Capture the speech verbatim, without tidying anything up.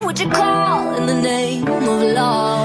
would you call in the name of love?